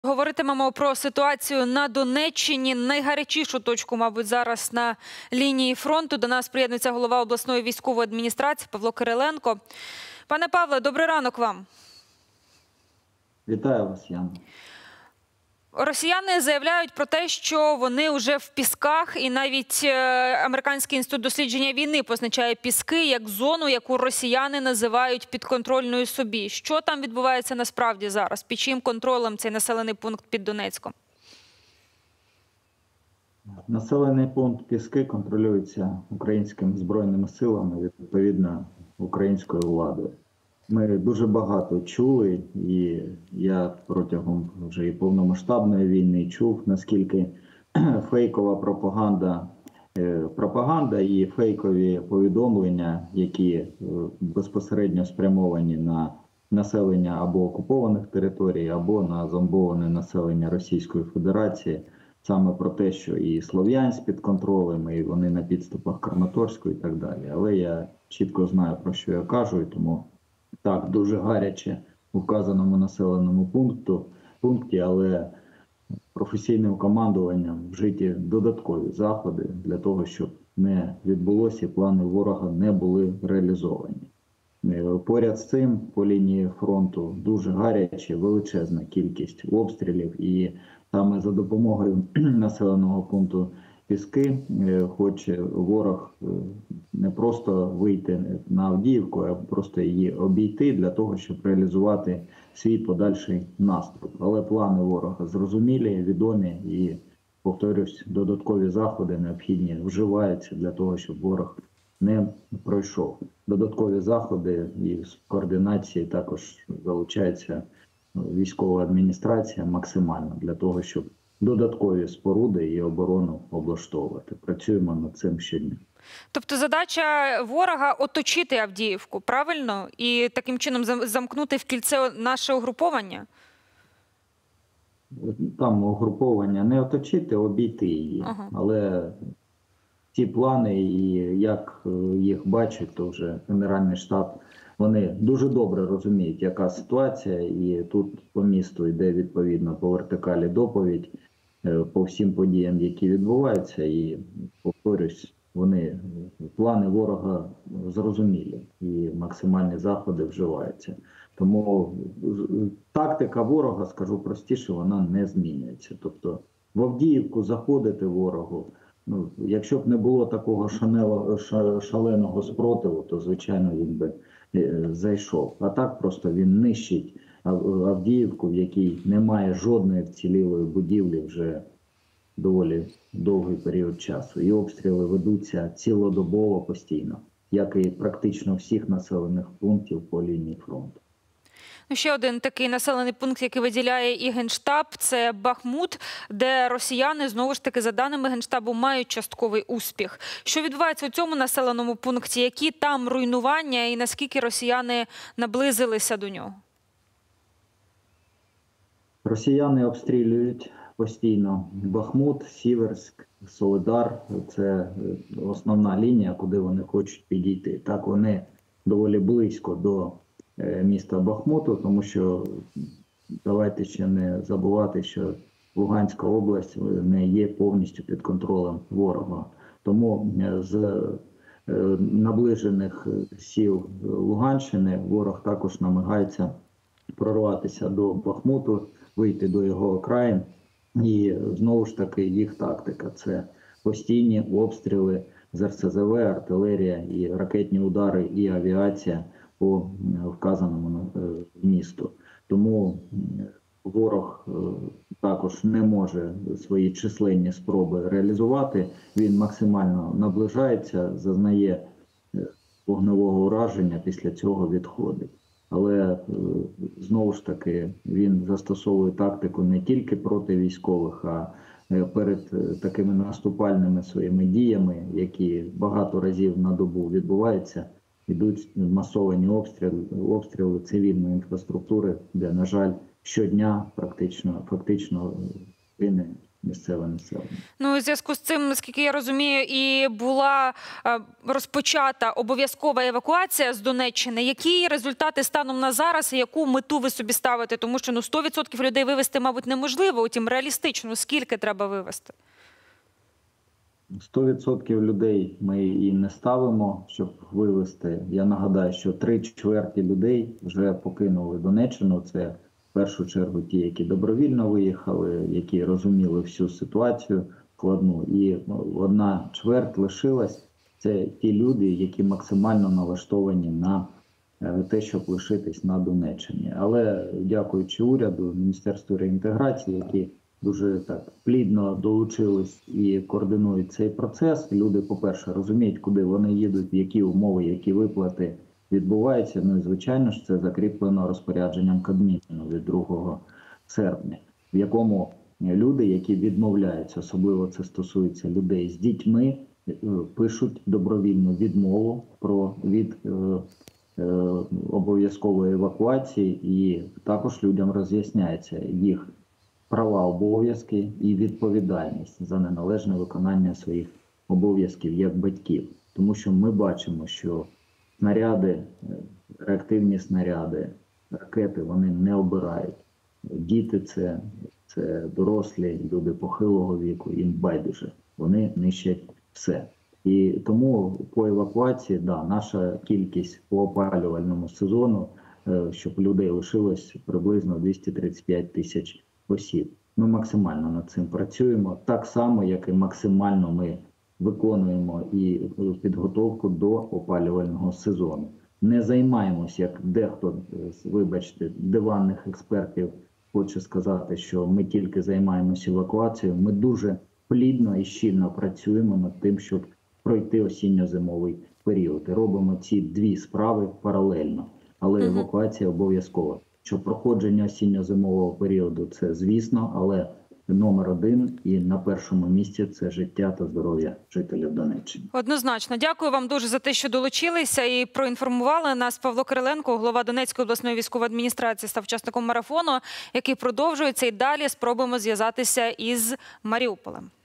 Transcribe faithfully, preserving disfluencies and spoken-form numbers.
Говоритимемо про ситуацію на Донеччині. Найгарячішу точку, мабуть, зараз на лінії фронту. До нас приєднується голова обласної військової адміністрації Павло Кириленко. Пане Павле, добрий ранок вам. Вітаю вас, Яна. Росіяни заявляють про те, що вони вже в Пісках, і навіть Американський інститут дослідження війни позначає Піски як зону, яку росіяни називають підконтрольною собі. Що там відбувається насправді зараз? Під чиїм контролем цей населений пункт під Донецьком? Населений пункт Піски контролюється українськими збройними силами, відповідно, українською владою. Ми дуже багато чули, і я протягом вже і повномасштабної війни чув, наскільки фейкова пропаганда, пропаганда і фейкові повідомлення, які безпосередньо спрямовані на населення або окупованих територій, або на зомбоване населення Російської Федерації, саме про те, що і Слов'янськ під контролем, і вони на підступах Краматорську і так далі. Але я чітко знаю, про що я кажу, і тому так, дуже гаряче у вказаному населеному пункту, пункті, але професійним командуванням вжиті додаткові заходи для того, щоб не відбулося і плани ворога не були реалізовані. Поряд з цим по лінії фронту дуже гаряче, величезна кількість обстрілів, і саме за допомогою населеного пункту Піски хоче ворог не просто вийти на Авдіївку, а просто її обійти для того, щоб реалізувати свій подальший наступ. Але плани ворога зрозумілі, відомі і, повторюсь, додаткові заходи необхідні вживаються для того, щоб ворог не пройшов. Додаткові заходи і в координації також залучається військова адміністрація максимально для того, щоб додаткові споруди і оборону облаштовувати. Працюємо над цим щодня. Тобто задача ворога – оточити Авдіївку, правильно? І таким чином замкнути в кільце наше угруповання? Там угруповання не оточити, обійти її. Ага. Але ті плани, і як їх бачать, то вже Генеральний штаб, вони дуже добре розуміють, яка ситуація, і тут по місту йде відповідно по вертикалі доповідь по всім подіям, які відбуваються, і, повторюсь, вони, плани ворога зрозумілі і максимальні заходи вживаються. Тому тактика ворога, скажу простіше, вона не змінюється. Тобто в Авдіївку заходити ворогу, ну, якщо б не було такого шанело, шаленого спротиву, то, звичайно, він би зайшов. А так просто він нищить Авдіївку, в якій немає жодної вцілілої будівлі вже доволі довгий період часу. І обстріли ведуться цілодобово постійно, як і практично всіх населених пунктів по лінії фронту. Ще один такий населений пункт, який виділяє і Генштаб, це Бахмут, де росіяни, знову ж таки, за даними Генштабу, мають частковий успіх. Що відбувається у цьому населеному пункті? Які там руйнування і наскільки росіяни наблизилися до нього? Росіяни обстрілюють постійно Бахмут, Сіверськ, Солидар. Це основна лінія, куди вони хочуть підійти. Так, вони доволі близько до міста Бахмуту, тому що давайте ще не забувати, що Луганська область не є повністю під контролем ворога. Тому з наближених сіл Луганщини ворог також намагається прорватися до Бахмуту, вийти до його окраїн. І знову ж таки їх тактика – це постійні обстріли з ер ес зе ве, артилерія, і ракетні удари, і авіація по вказаному місту. Тому ворог також не може свої численні спроби реалізувати. Він максимально наближається, зазнає вогневого ураження, після цього відходить. Але, знову ж таки, він застосовує тактику не тільки проти військових, а перед такими наступальними своїми діями, які багато разів на добу відбуваються, йдуть масовані обстріли, обстріли цивільної інфраструктури, де, на жаль, щодня практично, фактично гине місцеве населення. Ну, у зв'язку з цим, наскільки я розумію, і була е, розпочата обов'язкова евакуація з Донеччини. Які результати станом на зараз і яку мету ви собі ставите? Тому що ну, сто відсотків людей вивезти, мабуть, неможливо. Утім, реалістично, скільки треба вивезти? сто відсотків людей ми і не ставимо, щоб вивезти. Я нагадаю, що три чверті людей вже покинули Донеччину. Це в першу чергу ті, які добровільно виїхали, які розуміли всю ситуацію складну. І одна чверть лишилась. Це ті люди, які максимально налаштовані на те, щоб лишитись на Донеччині. Але дякуючи уряду, Міністерству реінтеграції, які дуже так плідно долучились і координують цей процес. Люди, по-перше, розуміють, куди вони їдуть, які умови, які виплати відбуваються. Ну і, звичайно ж, це закріплено розпорядженням Кабміну від другого серпня, в якому люди, які відмовляються, особливо це стосується людей з дітьми, пишуть добровільну відмову про від е, е, обов'язкової евакуації, і також людям роз'ясняється їх права, обов'язки і відповідальність за неналежне виконання своїх обов'язків як батьків. Тому що ми бачимо, що снаряди, реактивні снаряди, ракети, вони не обирають. Діти це, це дорослі, люди похилого віку, їм байдуже. Вони нищать все. І тому по евакуації, да, наша кількість по опалювальному сезону, щоб людей лишилось приблизно двісті тридцять п'ять тисяч осіб. Ми максимально над цим працюємо, так само, як і максимально ми виконуємо і підготовку до опалювального сезону. Не займаємось, як дехто, вибачте, диванних експертів хоче сказати, що ми тільки займаємося евакуацією. Ми дуже плідно і щільно працюємо над тим, щоб пройти осінньо-зимовий період. І робимо ці дві справи паралельно, але евакуація обов'язкова. Що проходження осінньо-зимового періоду – це звісно, але номер один і на першому місці – це життя та здоров'я жителів Донеччини. Однозначно. Дякую вам дуже за те, що долучилися і проінформували нас. Павло Кириленко, голова Донецької обласної військової адміністрації, став учасником марафону, який продовжується. І далі спробуємо зв'язатися із Маріуполем.